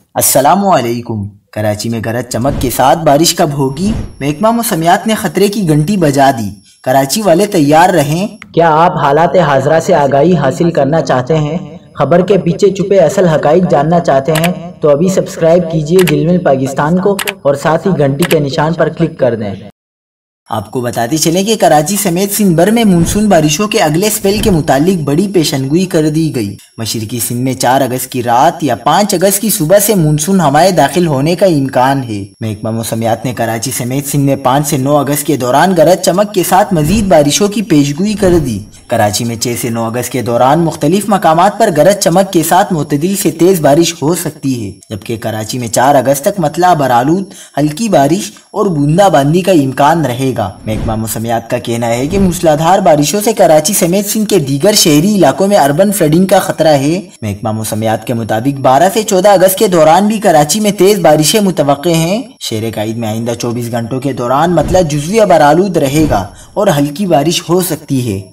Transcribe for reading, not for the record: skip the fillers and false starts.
السلام علیکم۔ کراچی میں گرج چمک کے ساتھ بارش کب ہوگی؟ محکمہ موسمیات نے خطرے کی گھنٹی بجا دی۔ کراچی والے تیار رہیں۔ کیا آپ حالات حاضرہ سے آگاہی حاصل کرنا چاہتے ہیں؟ خبر کے پیچھے چھپے اصل حقائق جاننا چاہتے ہیں تو ابھی سبسکرائب کیجئے جلمل پاکستان کو اور ساتھ ہی گھنٹی کے نشان پر کلک کر دیں۔ آپ کو بتاتے چلیں کہ کراچی سمیت سندھ بھر میں مونسون بارشوں کے اگلے سپیل کے متعلق بڑی پیشنگوئی کر دی گئی۔ مشرقی سندھ میں 4 اگست کی رات یا 5 اگست کی صبح سے مونسون ہوائیں داخل ہونے کا امکان ہے۔ محکمہ موسمیات نے کراچی سمیت سندھ میں 5 سے 9 اگست کے دوران گرج چمک کے ساتھ مزید بارشوں کی پیشگوئی کر دی۔ کراچی میں 6 سے 9 اگست کے دوران مختلف مقامات پر گرج چمک کے ساتھ معتدل سے تیز بارش ہو سکتی ہے، جبکہ کراچی میں 4 اگست تک مطلع برآلود ہلکی بارش اور بوندا باندی کا امکان رہے گا۔ محکمہ موسمیات کا کہنا ہے کہ موسلادھار بارشوں سے کراچی سمیت سندھ کے دیگر شہری علاقوں میں اربن فلڈنگ کا خطرہ ہے۔ محکمہ موسمیات کے مطابق 12 سے 14 اگست کے دوران بھی کراچی میں تیز بارشیں متوقع ہیں۔ شہر قائد میں آئندہ 24 گھنٹوں کے دوران مطلع جزوی برآلود رہے گا اور ہلکی بارش ہو سکتی ہے۔